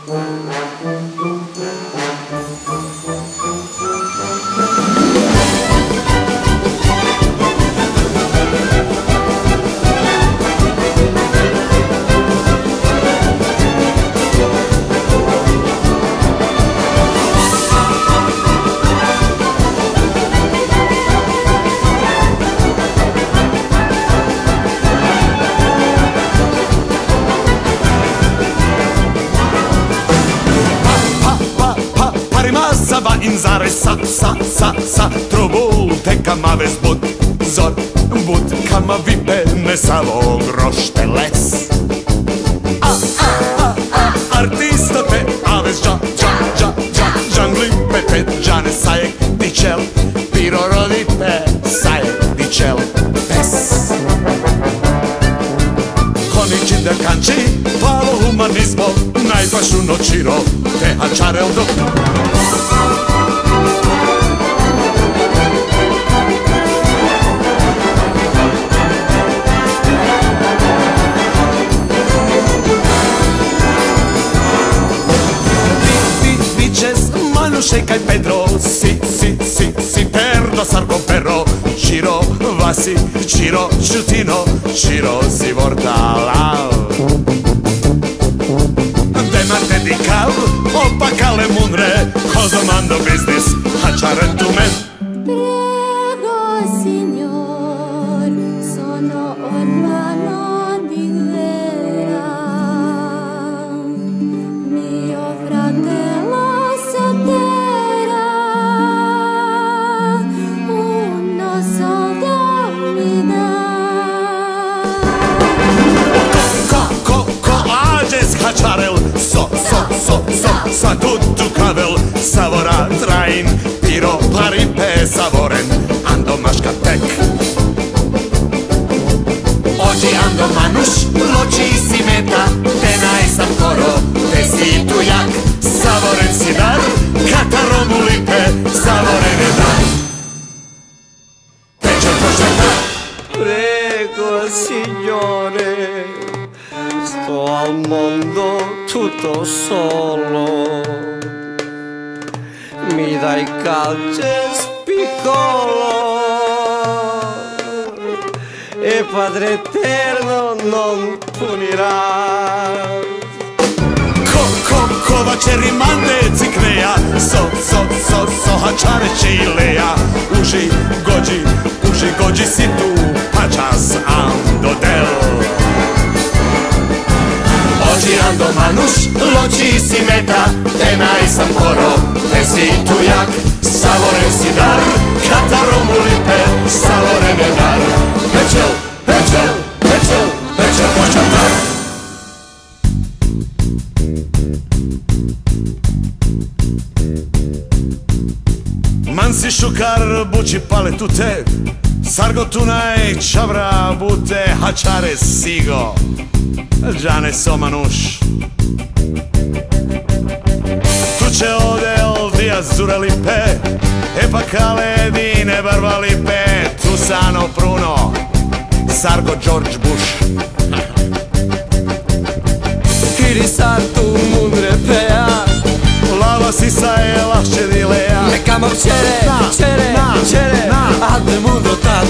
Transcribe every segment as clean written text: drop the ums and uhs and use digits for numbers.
Va in zare sa Trobul te kama vezbud Zor bud kama vipe ne savo grošteles Artisto te aves Džangli pete džane sajek dičel Piro rodite sajek dičel pes Koniči da kanči palo humanizmo Najbašu noćiro te hačarel do Manuše kaj Pedro, si perdo sarko perro Čiro vasi, čiro čutino, čiro si vordala Demarte di cal, opa kale munre Kozo mando biznis, hačare tu men Prego signor, sono orfano di vera Mio fratello sotterra uno soldo mi dà Ko ađes hačarel Sa tutu kavel Savora train Piro paripe savoren Ando maška tek Ođi ando manuš Loči si meta Te najsam koro Te si tu jak Savoren si dar Kataromu lipe Savoren je dar Peče pošeta Prego signore Sto al mondo tutto solo Mi dai calces piccolo E Padre Eterno non punirà Kovače rimande cikneja So hačare čileja Uži gođi si tu Hačas ando del Ođi ando manuš, loči si meta Te najsam koro, te si tu jak Savoren si dar, kataromu lipe Savoren je dar Pečel počatar Man si šukar buči pale tute Sargo tunaj čavra bute Hačare sigo Džane somanuš Tuče odel dia zure lipe Epa kale dine barba lipe Tusano pruno Sargo George Bush Kiri sartu mundre pea Lava sisa je lahče dileja Nekamo čere Ad de mundo tan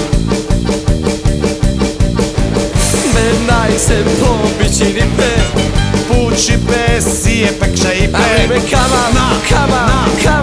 Menaj se po bičini pe Pući pe, sije pekša i pe Arrive kama